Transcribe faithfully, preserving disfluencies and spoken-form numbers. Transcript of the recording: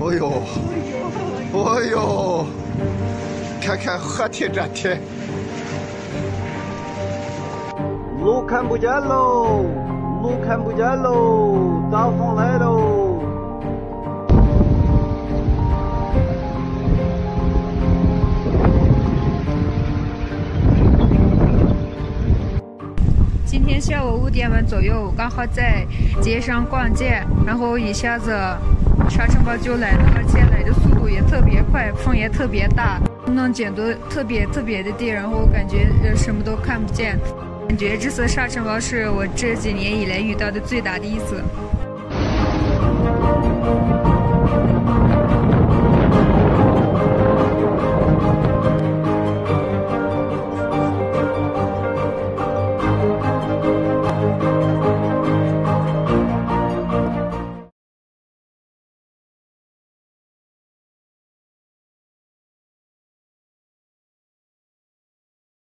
哦呦，哦呦，看看河堤这堤，路看不见喽，路看不见喽，大风来喽！ 今天下午五点半左右，刚好在街上逛街，然后一下子沙尘暴就来了，而且来的速度也特别快，风也特别大，能见度特别特别的低，然后感觉什么都看不见，感觉这次沙尘暴是我这几年以来遇到的最大的一次。